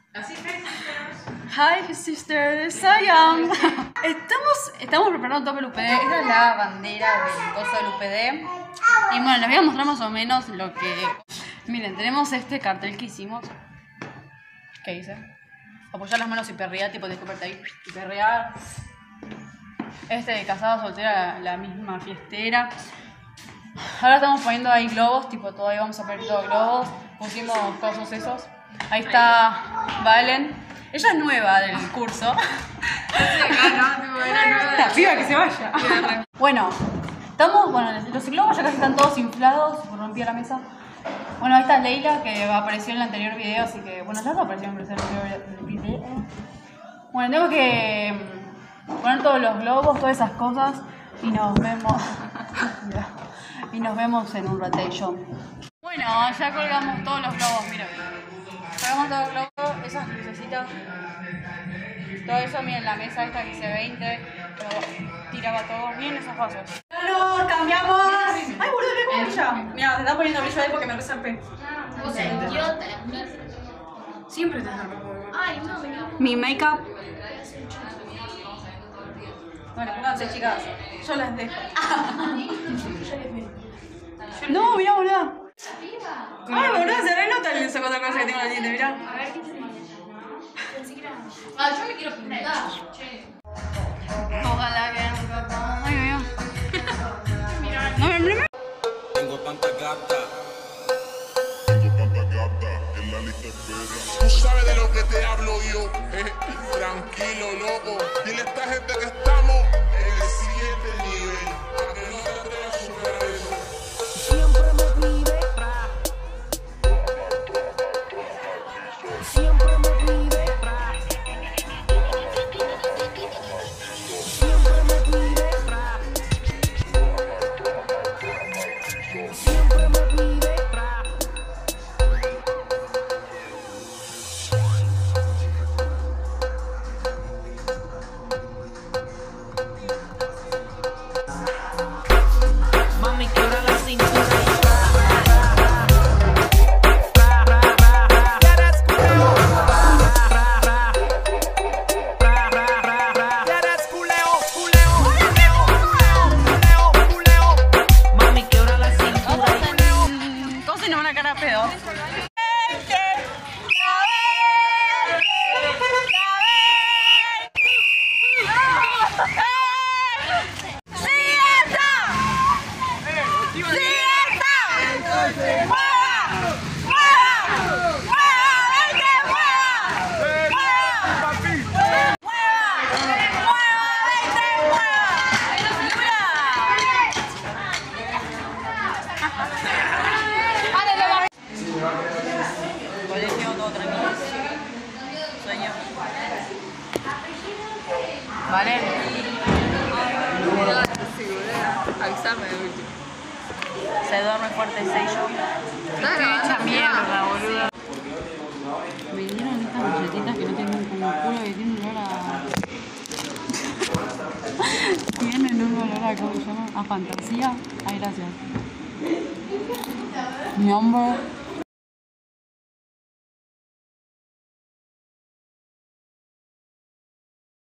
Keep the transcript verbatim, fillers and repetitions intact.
Así que, Hi sisters, I am. Estamos, estamos preparando todo el U P D. Esta es la bandera del coso del U P D. Y bueno, les voy a mostrar más o menos lo que... Miren, tenemos este cartel que hicimos. ¿Qué dice? Apoyar las manos y perrear, tipo descubrirte ahí y perrear. Este de casada soltera, la, la misma fiestera. Ahora estamos poniendo ahí globos, tipo todavía vamos a poner todos globos. Pusimos cosos esos. Ahí está Valen. Ella es nueva del curso. La piba que se vaya. Bueno, estamos, bueno, los globos ya casi están todos inflados. Rompí la mesa. Bueno, ahí está Leila, que apareció en el anterior video, así que, bueno, ya apareció en el anterior video. Bueno, tengo que poner todos los globos, todas esas cosas, y nos vemos. Y nos vemos en un rotation. Bueno, ya colgamos todos los globos, mira. Colgamos todos los globos, esas lucecitas. Todo eso, miren, la mesa esta que dice veinte, pero tiraba todo. Miren esos vasos. ¡No, cambiamos! ¡Ay, boludo, qué como brilla! Mira, te está poniendo brillo ahí porque me resalpé. O sea, idiota. siempre te salgo. Ay, no, me Mi make-up. Bueno, pónganse, chicas. Yo las dejo. No, mirá, boluda. Ay, boluda, se re nota esa otra cosa que tengo en la diente, mirá. A ver, ¿qué tenés? Ah, yo me quiero pintar. Che. Ojalá que no. Ay, mira. No, mira, mira. Tengo tanta gata. Tengo tanta gata en la lista espera. Tú sabes de lo que te hablo yo. Eh, tranquilo, loco. Dile a esta gente que estamos en el siguiente nivel. Para que no te atrevas a superar eso. Siempre me pide tra. Siempre me pide tra. Siempre me pide tra. Siempre me pide tra. Mami, quiebra la cintura. Mami, quiebra la cintura. Todos se nos van a cara a pedo. Colegio, todo tranquilo. Sueño. ¿Vale? Avisame de último. Se duerme fuerte el sello. Mucha mierda, boluda. Me dieron estas galletitas que no tienen como culo, que tienen olor a... Tienen un olor a, ¿cómo se llama? A fantasía. Ay, gracias. Mi hombre.